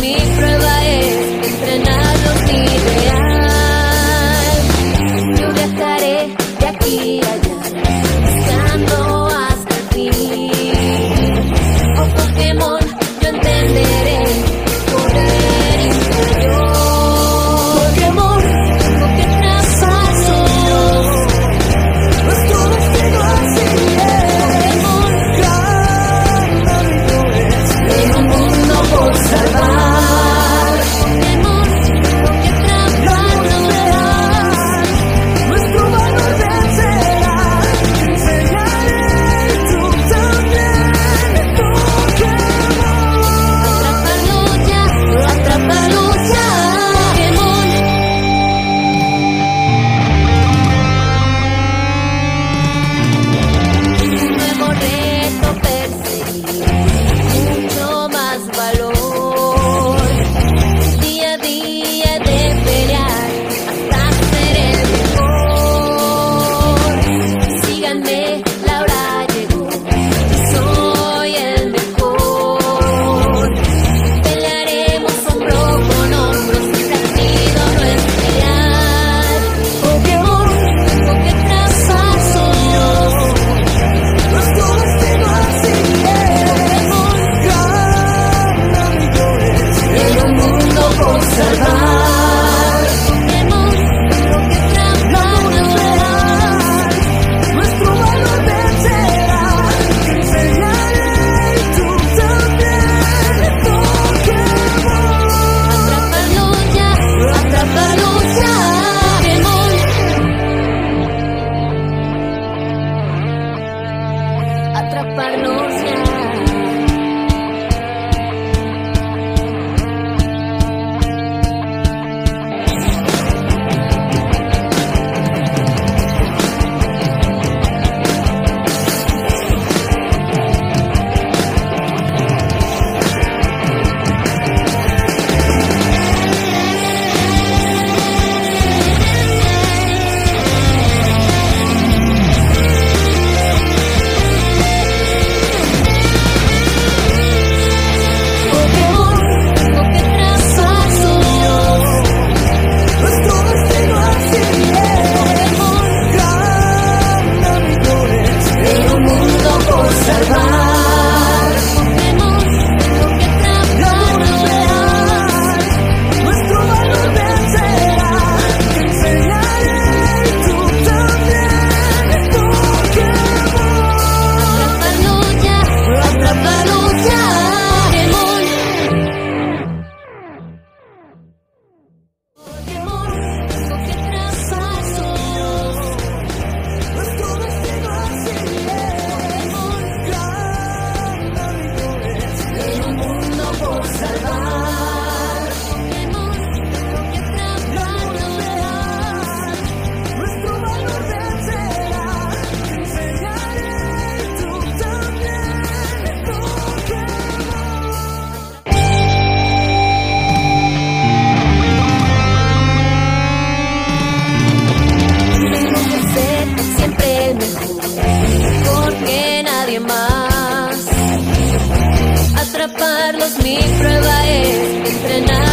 mi prueba es entrenarlos mi ideal. Yo viajaré de aquí a allá, buscando hasta el fin. Oh Pokémon, yo entenderé poder interior. Pokémon, tengo que trazar solo nuestro destino así es. Pokémon, en un mundo por salvar. Pokémon, tengo que atraparlo real. Nuestro valor vencerá. Te enseñaré tú también. Pokémon, atraparlo ya. Pokémon. Un nuevo reto perseguir, mucho más valor. Día a día de pelear hasta ser el mejor. Síganme, la hora llegó, soy el mejor. Pelearemos hombro con hombro, siempre ha sido nuestro ideal. Pokémon, tengo que trazar solo nuestro destino así es. Pokémon, en un mundo por salvar. Pokémon, tengo que atraparlo real. Nuestro valor vencerá. Te enseñaré tú también. Pokémon, atraparlo ya. Pokémon. Atraparlos ya. Pokémon, tengo que trazar solo nuestro destino así es. Pokémon, en un mundo por salvar. Pokémon, tengo que atraparlo real. Nuestro valor vencerá. Te enseñaré tú también. Pokémon, atraparlo ya. Pokémon, tengo que trazar solo nuestro destino así es. Pokémon, en un mundo por salvar. Pokémon, tengo que atraparlo real. Nuestro valor vencerá. Te enseñaré tú también. Tengo que ser siempre el mejor, porque nadie más. Atraparlos mi prueba es entrenar.